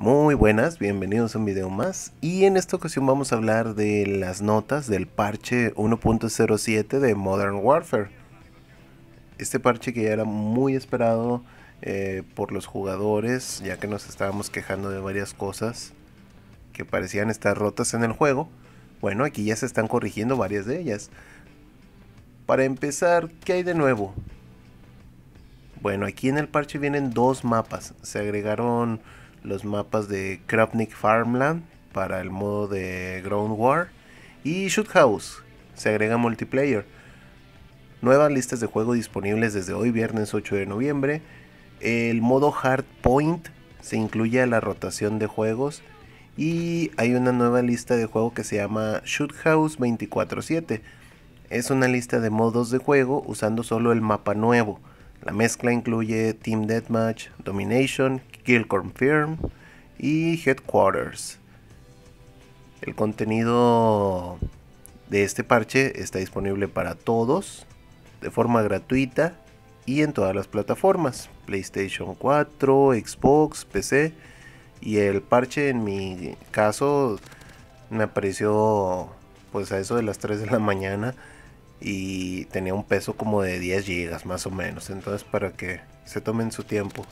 Muy buenas, bienvenidos a un video más y en esta ocasión vamos a hablar de las notas del parche 1.07 de Modern Warfare. Este parche que ya era muy esperado por los jugadores, ya que nos estábamos quejando de varias cosas que parecían estar rotas en el juego. Bueno, aquí ya se están corrigiendo varias de ellas. Para empezar, ¿qué hay de nuevo? Bueno, aquí en el parche vienen dos mapas. Se agregaron los mapas de Kropnik Farmland para el modo de Ground War y Shoot House. Se agrega multiplayer. Nuevas listas de juego disponibles desde hoy, viernes 8 de noviembre. El modo Hardpoint se incluye a la rotación de juegos. Y hay una nueva lista de juego que se llama Shoot House 24/7. Es una lista de modos de juego usando solo el mapa nuevo. La mezcla incluye Team Deathmatch, Domination, Kill Confirm y Headquarters. El contenido de este parche está disponible para todos de forma gratuita y en todas las plataformas: PlayStation 4, Xbox, PC. Y el parche en mi caso me apareció pues a eso de las 3 de la mañana y tenía un peso como de 10 gigas más o menos, entonces para que se tomen su tiempo.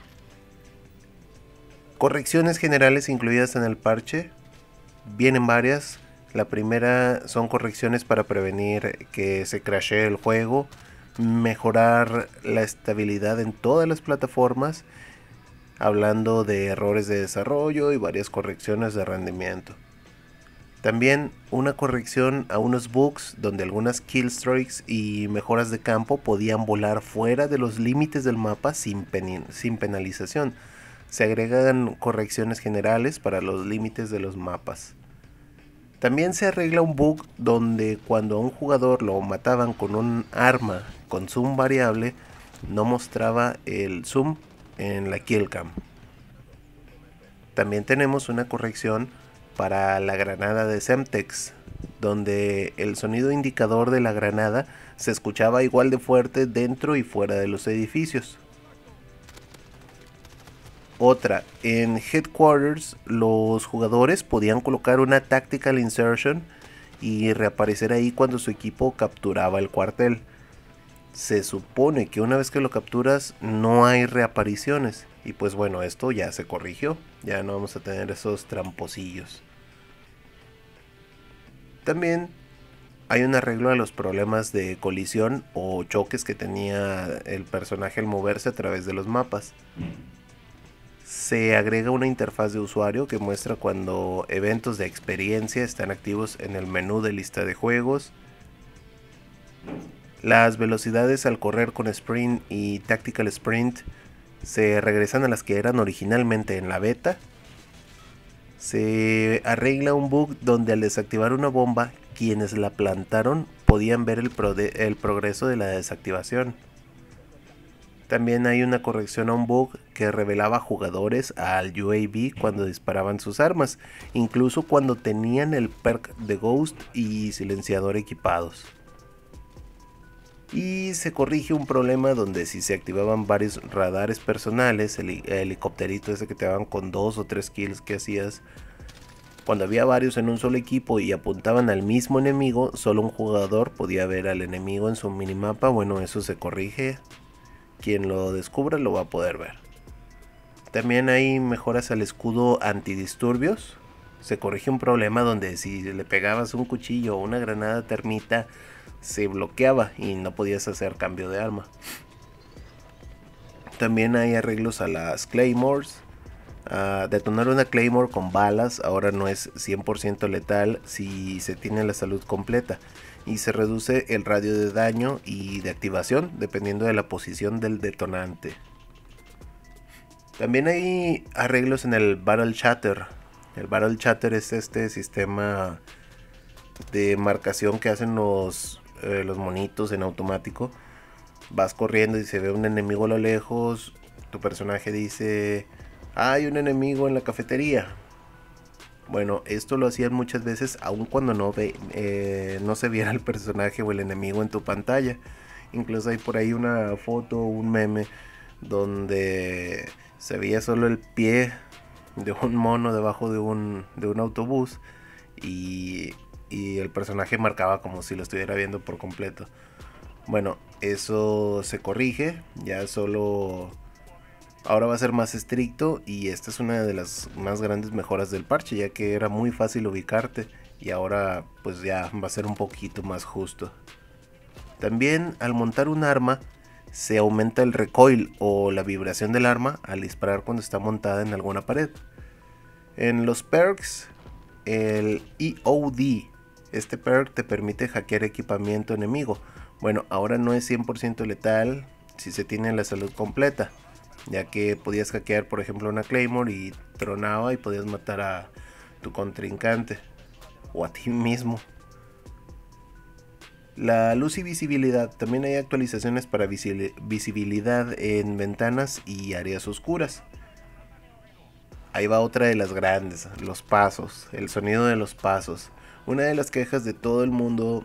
Correcciones generales incluidas en el parche, vienen varias. La primera son correcciones para prevenir que se crashee el juego, mejorar la estabilidad en todas las plataformas, hablando de errores de desarrollo y varias correcciones de rendimiento. También una corrección a unos bugs donde algunas killstreaks y mejoras de campo podían volar fuera de los límites del mapa sin penalización. Se agregan correcciones generales para los límites de los mapas. También se arregla un bug donde cuando a un jugador lo mataban con un arma con zoom variable, no mostraba el zoom en la killcam. También tenemos una corrección para la granada de Semtex, donde el sonido indicador de la granada se escuchaba igual de fuerte dentro y fuera de los edificios. Otra, en Headquarters los jugadores podían colocar una Tactical Insertion y reaparecer ahí cuando su equipo capturaba el cuartel. Se supone que una vez que lo capturas no hay reapariciones, y pues bueno, esto ya se corrigió, ya no vamos a tener esos tramposillos. También hay un arreglo a los problemas de colisión o choques que tenía el personaje al moverse a través de los mapas. Se agrega una interfaz de usuario que muestra cuando eventos de experiencia están activos en el menú de lista de juegos. Las velocidades al correr con Sprint y Tactical Sprint se regresan a las que eran originalmente en la beta. Se arregla un bug donde al desactivar una bomba, quienes la plantaron podían ver el progreso de la desactivación. También hay una corrección a un bug que revelaba jugadores al UAV cuando disparaban sus armas, incluso cuando tenían el perk de Ghost y silenciador equipados. Y se corrige un problema donde si se activaban varios radares personales, el helicópterito ese que te daban con 2 o 3 kills que hacías, cuando había varios en un solo equipo y apuntaban al mismo enemigo, solo un jugador podía ver al enemigo en su minimapa. Bueno, eso se corrige, quien lo descubra lo va a poder ver. También hay mejoras al escudo antidisturbios. Se corrige un problema donde si le pegabas un cuchillo o una granada termita, se bloqueaba y no podías hacer cambio de arma. También hay arreglos a las Claymores. Detonar una Claymore con balas ahora no es 100% letal si se tiene la salud completa, y se reduce el radio de daño y de activación dependiendo de la posición del detonante. También hay arreglos en el Battle Chatter. El Battle Chatter es este sistema de marcación que hacen los monitos en automático. Vas corriendo y se ve un enemigo a lo lejos, tu personaje dice: hay un enemigo en la cafetería. Bueno, esto lo hacían muchas veces aun cuando no se viera el personaje o el enemigo en tu pantalla. Incluso hay por ahí una foto, un meme donde se veía solo el pie de un mono debajo de un autobús y, y el personaje marcaba como si lo estuviera viendo por completo. Bueno, eso se corrige, ya solo ahora va a ser más estricto y esta es una de las más grandes mejoras del parche, ya que era muy fácil ubicarte y ahora pues ya va a ser un poquito más justo. También al montar un arma se aumenta el recoil o la vibración del arma al disparar cuando está montada en alguna pared. En los perks, el EOD, este perk te permite hackear equipamiento enemigo. Bueno, ahora no es 100% letal si se tiene la salud completa, ya que podías hackear por ejemplo una Claymore y tronaba y podías matar a tu contrincante o a ti mismo. La luz y visibilidad, también hay actualizaciones para visibilidad en ventanas y áreas oscuras. Ahí va otra de las grandes, los pasos, el sonido de los pasos. Una de las quejas de todo el mundo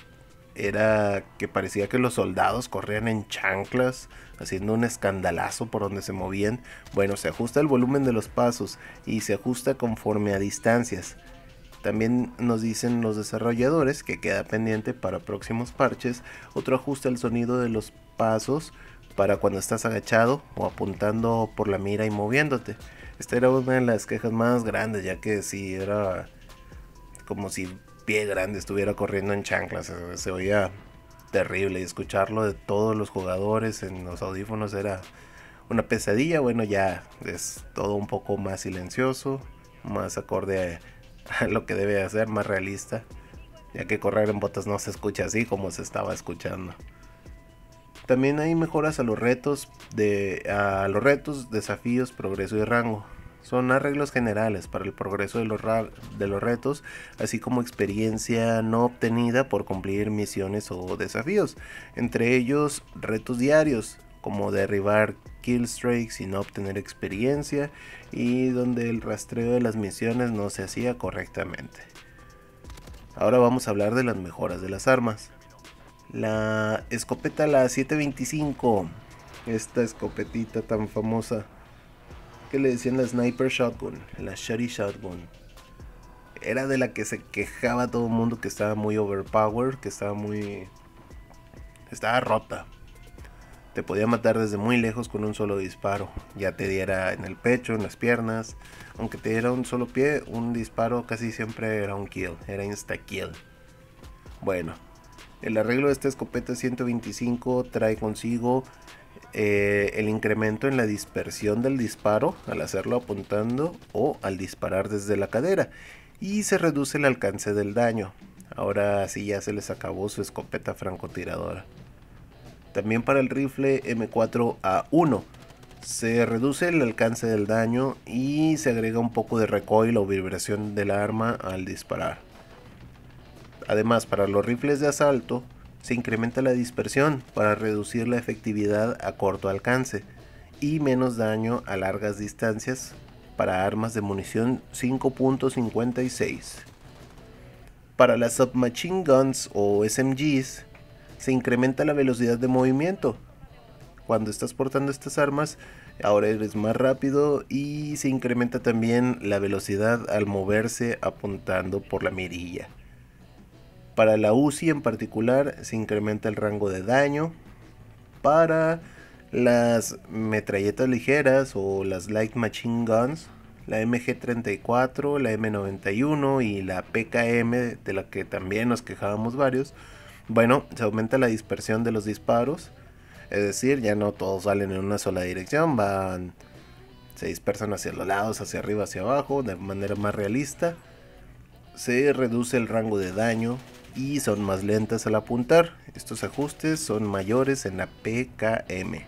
era que parecía que los soldados corrían en chanclas, haciendo un escandalazo por donde se movían. Bueno, se ajusta el volumen de los pasos y se ajusta conforme a distancias. También nos dicen los desarrolladores que queda pendiente para próximos parches otro ajuste al sonido de los pasos para cuando estás agachado o apuntando por la mira y moviéndote. Esta era una de las quejas más grandes, ya que si era como si Pie Grande estuviera corriendo en chanclas, se oía terrible y escucharlo de todos los jugadores en los audífonos era una pesadilla. Bueno, ya es todo un poco más silencioso, más acorde a lo que debe hacer, más realista, ya que correr en botas no se escucha así como se estaba escuchando. También hay mejoras a los retos, desafíos, progreso y rango. Son arreglos generales para el progreso de los retos, así como experiencia no obtenida por cumplir misiones o desafíos. Entre ellos, retos diarios, como derribar killstreaks y no obtener experiencia, y donde el rastreo de las misiones no se hacía correctamente. Ahora vamos a hablar de las mejoras de las armas. La escopeta, la 725, esta escopetita tan famosa que le decían la Sniper Shotgun, la Shotty Shotgun, era de la que se quejaba todo el mundo que estaba muy overpowered, que estaba rota. Te podía matar desde muy lejos con un solo disparo, ya te diera en el pecho, en las piernas, aunque te diera un solo pie, un disparo casi siempre era un kill, era insta kill. Bueno, el arreglo de esta escopeta 125 trae consigo el incremento en la dispersión del disparo al hacerlo apuntando o al disparar desde la cadera, y se reduce el alcance del daño. Ahora sí ya se les acabó su escopeta francotiradora. También para el rifle M4A1 se reduce el alcance del daño y se agrega un poco de recoil o vibración del arma al disparar. Además, para los rifles de asalto se incrementa la dispersión para reducir la efectividad a corto alcance y menos daño a largas distancias para armas de munición 5.56. Para las submachine guns o SMGs se incrementa la velocidad de movimiento. Cuando estás portando estas armas, ahora eres más rápido y se incrementa también la velocidad al moverse apuntando por la mirilla. Para la UCI en particular se incrementa el rango de daño. Para las metralletas ligeras o las light machine guns, la MG34, la M91 y la PKM, de la que también nos quejábamos varios, bueno, se aumenta la dispersión de los disparos, es decir, ya no todos salen en una sola dirección, se dispersan hacia los lados, hacia arriba, hacia abajo, de manera más realista. Se reduce el rango de daño y son más lentas al apuntar. Estos ajustes son mayores en la PKM.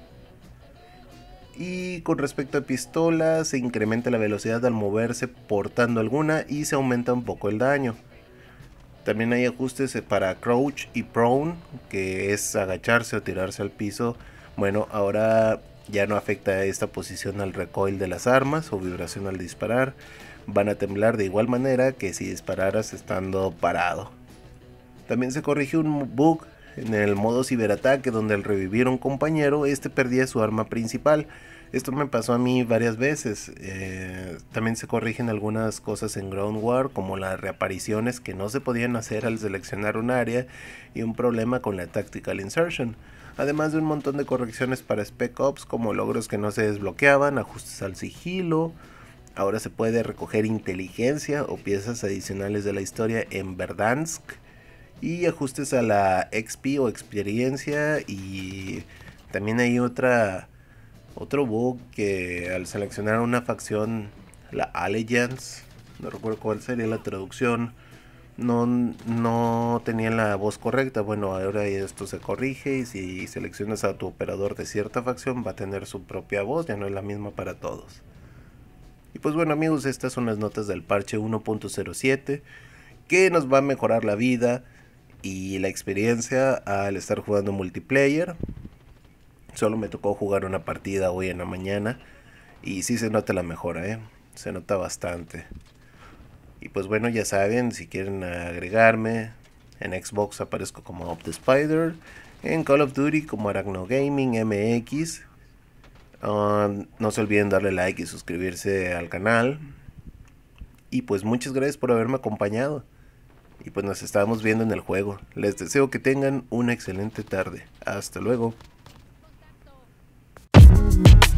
Y con respecto a pistolas, se incrementa la velocidad al moverse portando alguna y se aumenta un poco el daño. También hay ajustes para crouch y prone, que es agacharse o tirarse al piso. Bueno, ahora ya no afecta esta posición al recoil de las armas o vibración al disparar. Van a temblar de igual manera que si dispararas estando parado. También se corrigió un bug en el modo ciberataque, donde al revivir a un compañero, este perdía su arma principal. Esto me pasó a mí varias veces. También se corrigen algunas cosas en Ground War, como las reapariciones que no se podían hacer al seleccionar un área y un problema con la Tactical Insertion. Además de un montón de correcciones para Spec Ops, como logros que no se desbloqueaban, ajustes al sigilo. Ahora se puede recoger inteligencia o piezas adicionales de la historia en Verdansk. Y ajustes a la XP o experiencia. Y también hay otro bug que al seleccionar una facción, la Allegiance, no recuerdo cuál sería la traducción, no tenía la voz correcta. Bueno, ahora esto se corrige y si seleccionas a tu operador de cierta facción va a tener su propia voz, ya no es la misma para todos. Y pues bueno amigos, estas son las notas del parche 1.07 que nos va a mejorar la vida y la experiencia al estar jugando multiplayer. Solo me tocó jugar una partida hoy en la mañana y sí se nota la mejora, se nota bastante. Y pues bueno, ya saben, si quieren agregarme, en Xbox aparezco como Up the Spider, en Call of Duty como Arachno Gaming MX. No se olviden darle like y suscribirse al canal. Y pues muchas gracias por haberme acompañado. Y pues nos estamos viendo en el juego. Les deseo que tengan una excelente tarde. Hasta luego.